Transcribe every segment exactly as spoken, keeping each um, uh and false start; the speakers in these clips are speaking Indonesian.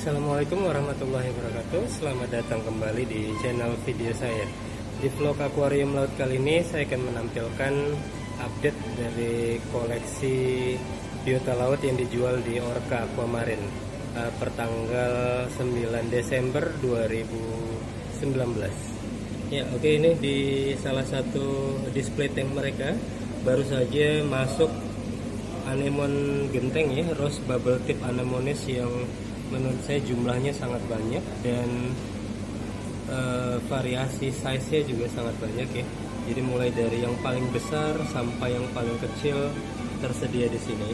Assalamualaikum warahmatullahi wabarakatuh. Selamat datang kembali di channel video saya. Di vlog akuarium laut kali ini saya akan menampilkan update dari koleksi biota laut yang dijual di Orca Aquamarine uh, per tanggal sembilan Desember dua ribu sembilan belas. Ya, oke, ini di salah satu display tank mereka baru saja masuk anemon genteng ya, rose bubble tip anemones yang menurut saya jumlahnya sangat banyak dan uh, variasi size-nya juga sangat banyak ya. Jadi mulai dari yang paling besar sampai yang paling kecil tersedia di sini.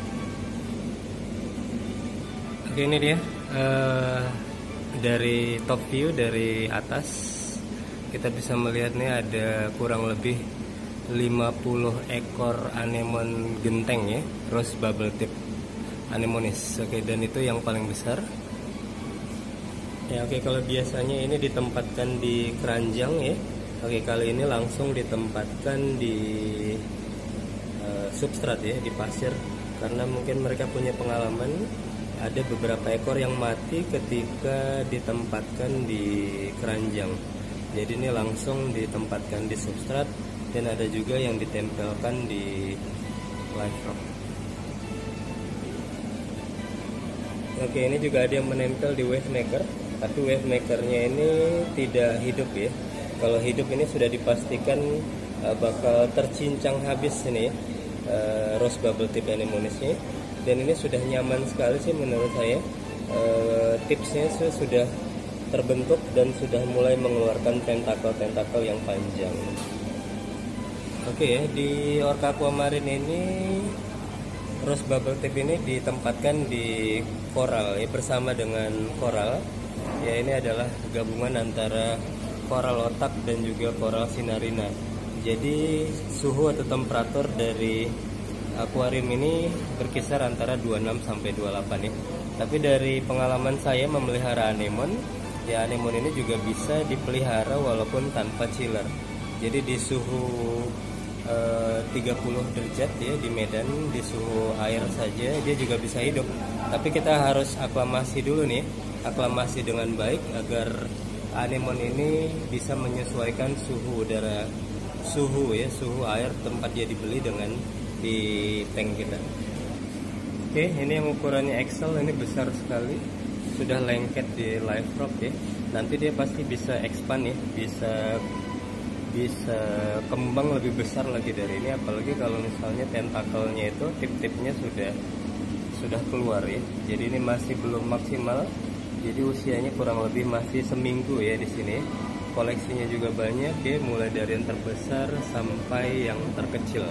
Oke, ini dia uh, dari top view dari atas kita bisa melihat nih ada kurang lebih lima puluh ekor anemon genteng ya, rose bubble tip anemones. Oke, dan itu yang paling besar. Ya, oke, kalau biasanya ini ditempatkan di keranjang ya. Oke, kali ini langsung ditempatkan di uh, substrat ya, di pasir, karena mungkin mereka punya pengalaman ada beberapa ekor yang mati ketika ditempatkan di keranjang. Jadi ini langsung ditempatkan di substrat, dan ada juga yang ditempelkan di live rock. Oke, ini juga ada yang menempel di wave maker, tapi wave makernya ini tidak hidup ya. Kalau hidup ini sudah dipastikan uh, bakal tercincang habis ini ya, uh, rose bubble tip anemonesnya. Dan ini sudah nyaman sekali sih menurut saya. Uh, tipsnya sudah terbentuk dan sudah mulai mengeluarkan tentakel-tentakel yang panjang. Oke ya, di Orca Aquamarine ini rose bubble tip ini ditempatkan di koral ya, bersama dengan koral. Ya, ini adalah gabungan antara koral otak dan juga koral sinarina. Jadi suhu atau temperatur dari akuarium ini berkisar antara dua puluh enam sampai dua puluh delapan ya. Tapi dari pengalaman saya memelihara anemon, ya anemon ini juga bisa dipelihara walaupun tanpa chiller. Jadi di suhu eh, tiga puluh derajat ya di Medan, di suhu air saja dia juga bisa hidup. Tapi kita harus aklamasi dulu nih, aklamasi dengan baik agar anemon ini bisa menyesuaikan suhu udara, suhu ya, suhu air tempat dia dibeli dengan di tank kita. Oke, ini yang ukurannya X L, ini besar sekali, sudah lengket di live rock ya. Nanti dia pasti bisa expand ya, bisa bisa kembang lebih besar lagi dari ini, apalagi kalau misalnya tentakelnya itu tip-tipnya sudah sudah keluar ya. Jadi ini masih belum maksimal. Jadi usianya kurang lebih masih seminggu ya di sini. Koleksinya juga banyak ya, mulai dari yang terbesar sampai yang terkecil.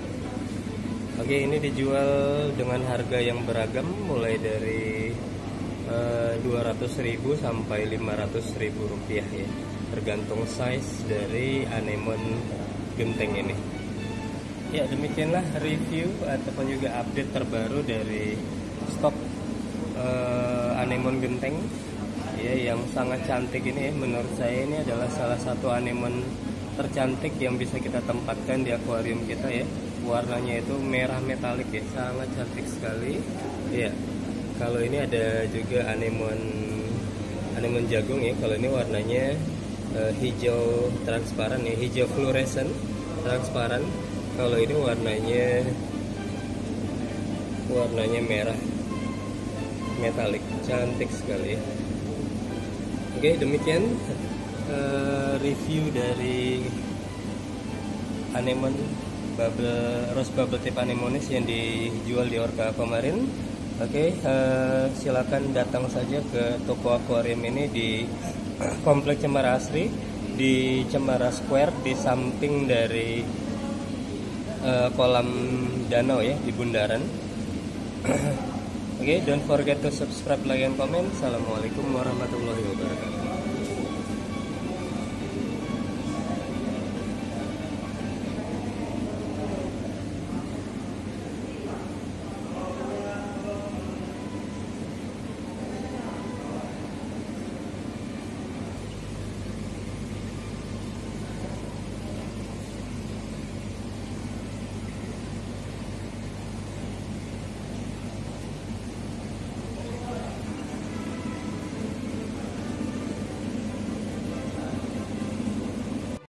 Oke, ini dijual dengan harga yang beragam, mulai dari uh, dua ratus ribu sampai lima ratus ribu rupiah ya, tergantung size dari anemon genteng ini. Ya, demikianlah review ataupun juga update terbaru dari stok uh, anemon genteng ya, yang sangat cantik ini. Menurut saya ini adalah salah satu anemon tercantik yang bisa kita tempatkan di akuarium kita ya. Warnanya itu merah metalik ya, sangat cantik sekali ya. Kalau ini ada juga anemon anemon jagung ya. Kalau ini warnanya uh, hijau transparan ya, hijau fluorescent transparan. Kalau ini warnanya warnanya merah metalik, cantik sekali. Oke, demikian uh, review dari anemon bubble rose bubble tip anemones yang dijual di Orca Aquamarine. Oke, uh, silakan datang saja ke toko akuarium ini di Komplek Cemara Asri di Cemara Square, di samping dari uh, kolam danau ya, di bundaran. Oke, okay, don't forget to subscribe, like, and comment. Assalamualaikum warahmatullahi wabarakatuh.